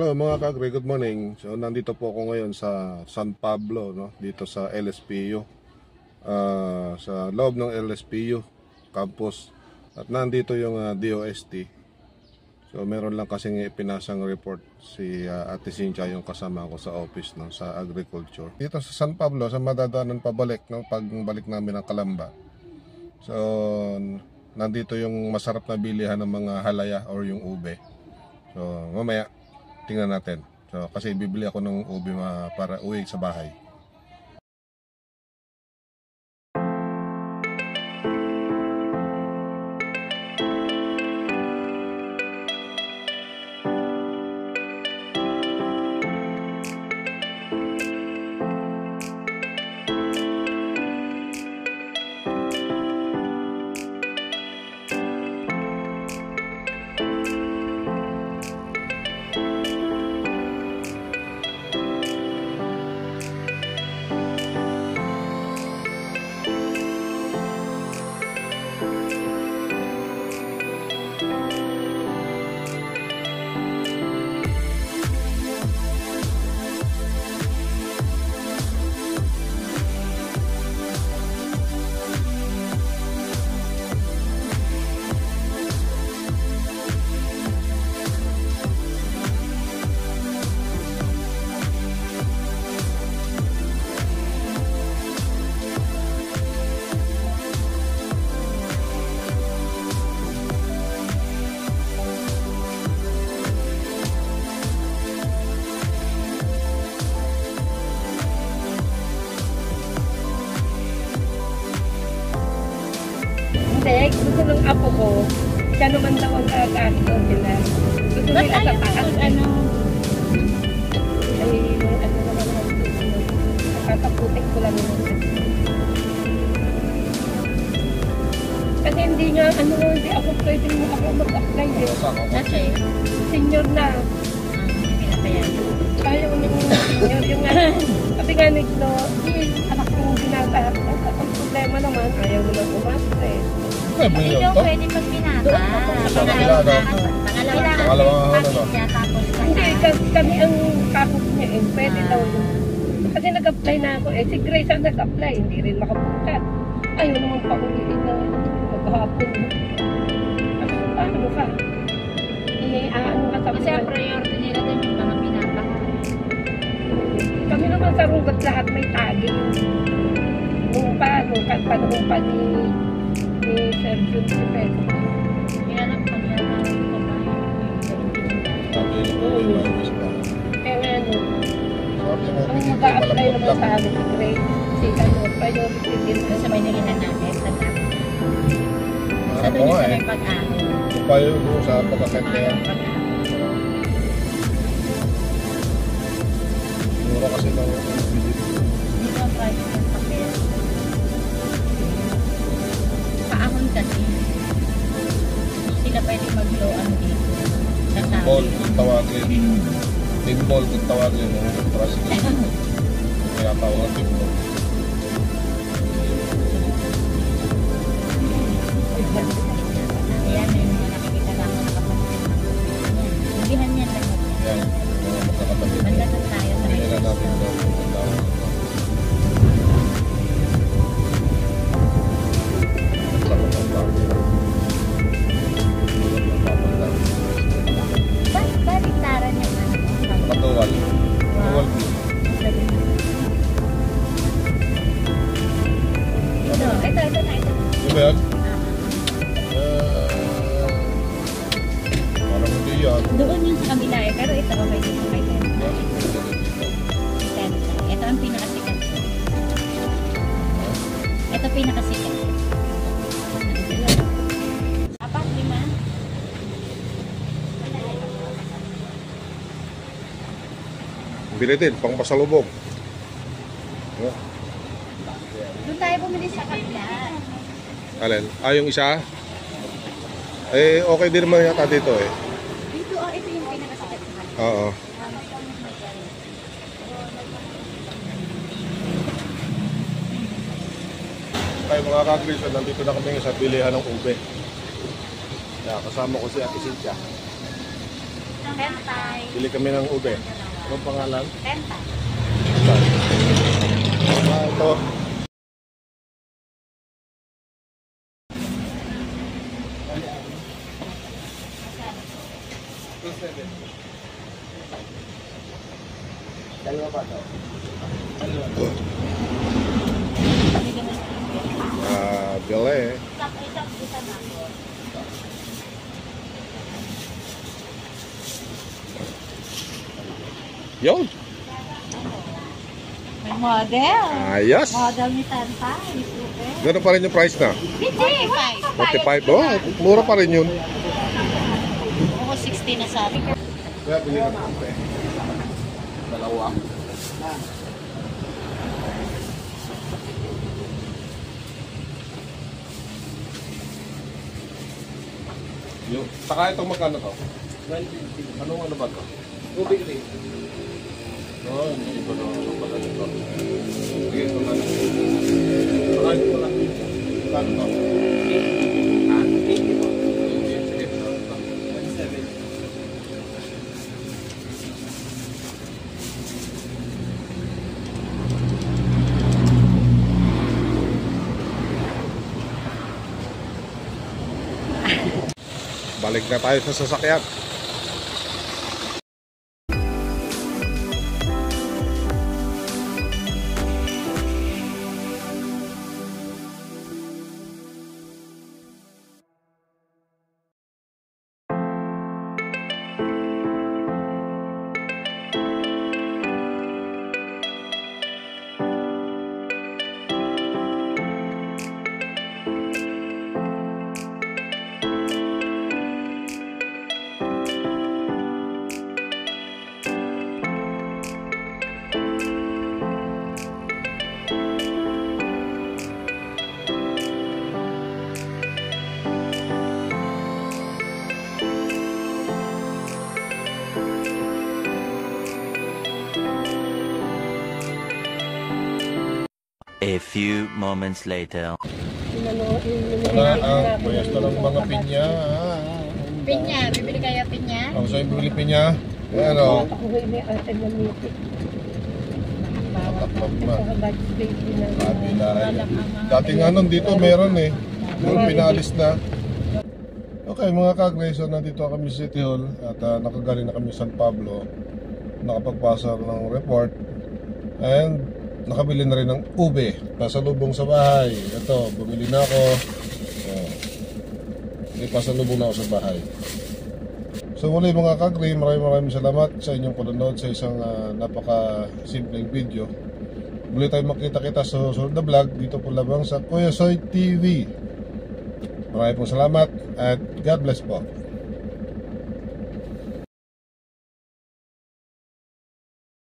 Hello mga kagre, good morning. So nandito po ako ngayon sa San Pablo, no? Dito sa LSPU, sa loob ng LSPU campus. At nandito yung DOST. So meron lang kasing ipinasang report si Ate Cynthia, yung kasama ko sa office, no? Sa agriculture. Dito sa San Pablo, sa madadaanan pabalik, no? Pagbalik namin ng Calamba. So nandito yung masarap na bilihan ng mga halaya or yung ube. So mamaya tingnan natin. So kasi bibili ako ng ube para uwi sa bahay. Gusto ng apo ko, siya naman daw ang gagasto sila. Gusto nila sa taas. Ay, yung ano naman ang susunod. Nakakaputik ko lang yun. Kasi hindi nga, hindi ako pwede mo ako mag-apply eh. Kasi, Senior na. pinapayan. Ayaw nung senior yung nga. Sabi nga nito, anak kong binata. Ang problema naman, ayaw naman umasta eh. Hindi daw pwede pag pinata. Pangalawang pamilya, tapos Hindi, kami ang kapos niya eh. Pwede daw yun. Kasi nag-apply na ako eh. Si Grace ang nag-apply, hindi rin makapunta. Ayaw naman pauliin na maghapon. Paano ka? Ano ka sabi kasi ang priority nila din yung mga pinapa. Kami naman sa rugat lahat may tagi. Nung panahon pa ni Sir Jun Cepeda. Kailangan pag Kaya ano, ang mag-a-apply naman sa amin si Grace, si priority din. sa may nilihan natin, sa dami. Sa Ako doon nga sa eh. may pag-ahon. Payo ko sa pagkakit na yan. Mura kasi ng Dito ang price ng papel. Paahon kasi. Sila pwede mag-loan dito. ball kung tawagin. Big ball kung tawagin. Kaya tawag ng big ball. Ayan, may mga nakikita lang mga kapatid. Nabihan yan lang. Yan. Mga magkakatabi. Bandasan tayo sa Hindi na natin ito. Ang tawag. Sarap ang tawag. Baliktaran yan. Katuwal. Katuwal. Ito na. Di ba yan? Parang hindi yan. Doon yung sa kabila eh, pero ito okay dito kay Tenta. Ito ang pinakasikat. Ito pinakasikat. Apat, 5. Bilitin, pang pasalubog. Doon tayo bumili sa kabila. Alin? Yung isa? Okay din naman yata dito eh. Dito, ito yung pinakasikat sa kabila. Oo. Kaya mga kagriso, nandito na kami sa bilihan ng ube. Kaya kasama ko si Ate Cynthia. Tentay. Bili kami ng ube. Anong pangalan? Tentay. Ito. Dalawa pa to. Bili. Isa na. Yun. May model. Ayos. Model ni Tentay. Super. Gano'n pa rin yung price na? Hindi. 45. Oh, mura pa rin yun. Ako 60 na sabi ko. Kaya bili ka ng ube. Dalawa. Yung, saka itong magkano to? 150. Ano ba to? Ube green. Oh, hindi ko na ano pala nito. Sige, ito na lang. Saka ito na lang. Magkano to? 80 po. Sige, ito na lang. 17. Balik na tayo sa sasakyan. A few moments later. Wala ang pwesto ng mga pinya. Pinya. Bibili kayo pinya? Ang sa'yo bibili pinya. Ayan o. Ako hindi ate na miti. Tatakbog na. Sa budget baby na. Kabila. Dati nga nun dito meron eh. Yung pinalis na. Okay mga kagre, so nandito kami sa City Hall at nakagaling na kami sa San Pablo. Nakapagpasa ng report. And nakabili na rin ng ube. Pasalubong sa bahay. Ito, bumili na ako. Hindi, pasalubong na ako sa bahay. So muli mga kagre, maraming salamat sa inyong panonood sa isang napaka-simpleng video. Muli tayo makita-kita sa susunod na vlog dito po lamang sa Kuya Soy TV. Maraming salamat at God bless po.